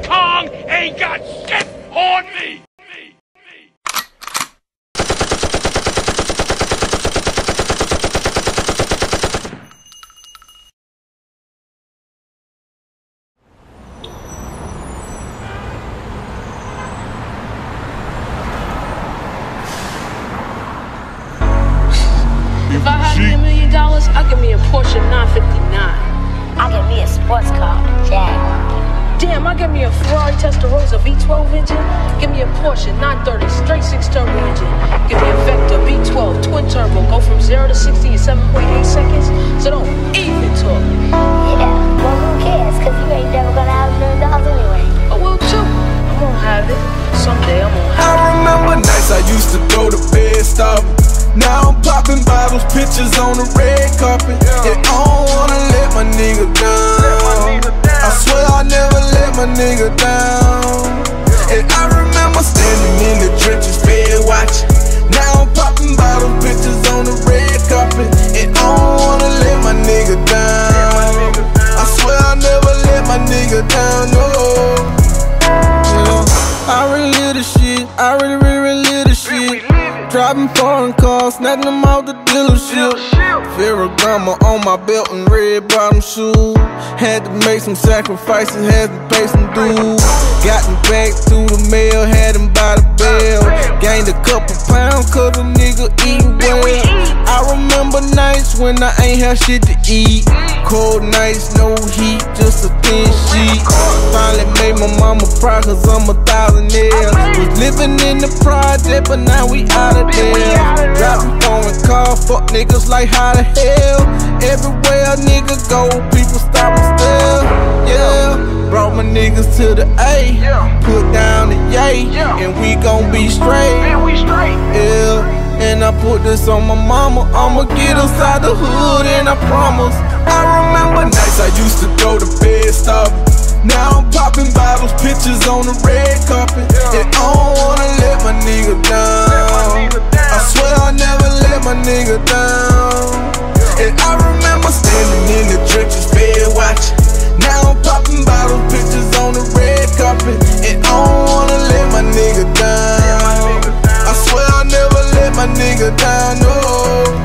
Kong ain't got shit on me! If I had me $1 million, I'd give me a Porsche 959. I'll give me a sports car, Jaguar. Damn, I'll give me a Ferrari Testarossa V12 engine. Give me a Porsche 930 straight 6 turbo engine. Give me a Vector V12 twin turbo. Go from 0 to 60 in 7.8 seconds. So don't even talk. Yeah, well, who cares? Because you ain't never gonna have $1 million anyway. I will too. I'm gonna have it. Someday I'm gonna have it. I remember nights I used to go to bed starving. Now I'm popping bottles, pictures on the red carpet. And I don't wanna let my nigga down. I swear I never let my nigga down. And I remember standing in the trenches, fed watching. Now I'm popping bottles, pictures on the red carpet. And I don't wanna let my nigga down. I swear I never let my nigga down, no. I really live the shit, I really live the shit. Driving foreign cars, snatching them out the dealership. Ferragamo on my belt and red bottom shoes. Had to make some sacrifices, had to pay some dues. Got them back through the mail, had them by the bell. Gained a couple pounds cause a nigga eatin' well. I remember nights when I ain't had shit to eat. Cold nights, no heat, just a thin sheet. Finally made my mama proud cause I'm a thousandaire. Was living in the project but now we out of there. Driving foreign cars, fuck niggas like how the hell. Everywhere a nigga go, people stop and stare. Yeah, brought my niggas to the A, put down the yay, and we gon' be straight. Yeah, and I put this on my mama. I'ma get us out the hood and I promise. I remember nights I used to go to bed starving. Now I'm popping bottles, pictures on the red carpet. And I don't wanna let my nigga down. I swear I never let my nigga down. And I remember standing in the trenches, fed watching. Now I'm popping bottles, pictures on the red carpet. And I don't wanna let my nigga down. I swear I never let my nigga down, no.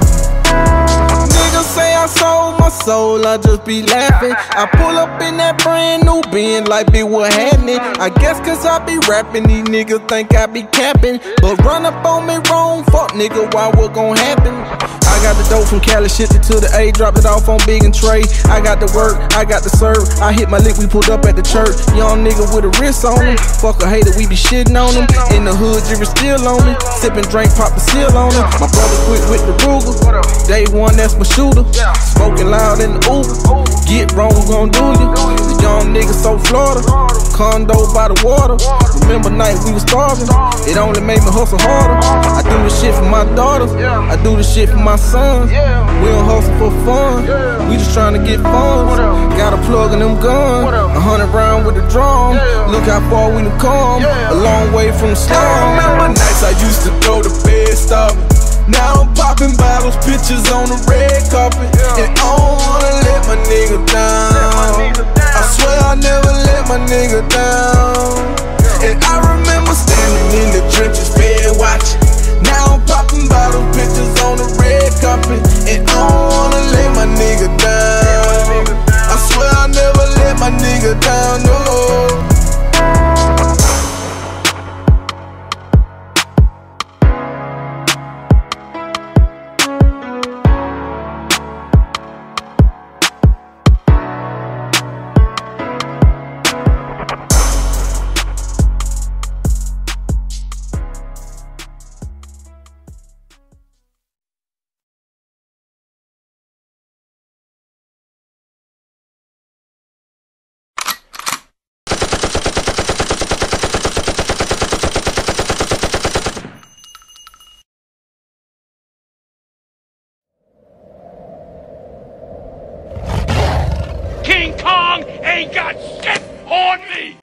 Niggas say I sold my soul, I just be laughing. I pull up in that brand new Benz like bitch what happening. I guess cause I be rapping, these niggas think I be capping. But run up on me wrong, fuck nigga, why what gon' happen? I got the dope from Cali, shipped it to the A, dropped it off on Big and Trey. I got the work, I got the serve. I hit my lick, we pulled up at the church. Young nigga with a wrist on him. Fuck a hater, we be shitting on him. In the hood, jury still on him. Sipping drink, pop the seal on him. My brother quit with the Ruger. Day one, that's my shooter. Smoking loud in the Uber. Get wrong, gon' do you. The young nigga so Florida. Condo by the water. Remember night we was starving. It only made me hustle harder. I do this shit for my daughters. I do this shit for my sons. We don't hustle for fun. We just trying to get funds. Got a plug in them guns. 100 round with the drum. Look how far we done come. A long way from the slum. I remember nights I used to go to bed starving. Now I'm popping bottles, pictures on the red carpet. And I don't wanna let my nigga down. I swear I never let my nigga down. And I remember standing in the trenches, fed watching. Now I'm popping bottles, pictures on the red carpet. And I don't wanna let my nigga down. I swear I never let my nigga down, no. King Kong ain't got shit on me!